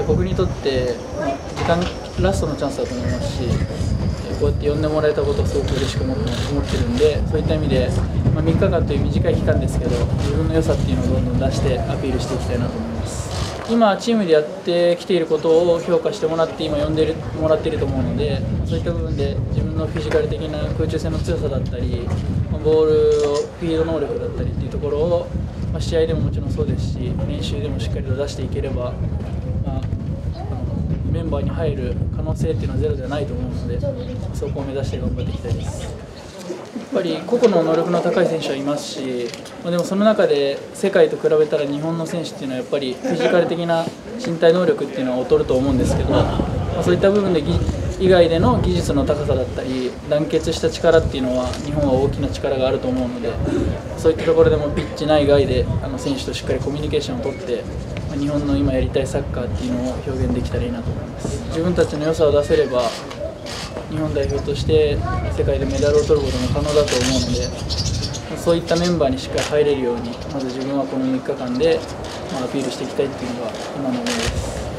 僕にとって、時間ラストのチャンスだと思いますし、こうやって呼んでもらえたことをすごく嬉しく思ってるんで、そういった意味で、3日間という短い期間ですけど、自分の良さっていうのをどんどん出してアピールしていきたいなと思います。今、チームでやってきていることを評価してもらって、今呼んでもらっていると思うので、そういった部分で自分のフィジカル的な空中戦の強さだったり、ボールをフィード能力だったりっていうところを、試合でももちろんそうですし、練習でもしっかりと出していければ、メンバーに入る可能性っていうのはゼロではないと思うので、そこを目指して頑張っていきたいです。やっぱり個々の能力の高い選手はいますし、でもその中で世界と比べたら日本の選手っていうのはやっぱりフィジカル的な身体能力っていうのは劣ると思うんですけど、そういった部分で以外での技術の高さだったり団結した力っていうのは日本は大きな力があると思うので、そういったところでもピッチ内外で選手としっかりコミュニケーションを取って日本の今やりたいサッカーっていうのを表現できたらいいなと思います。自分たちの良さを出せれば日本代表として世界でメダルを取ることも可能だと思うので、そういったメンバーにしっかり入れるようにまず自分はこの3日間でアピールしていきたいっていうのが今の思いです。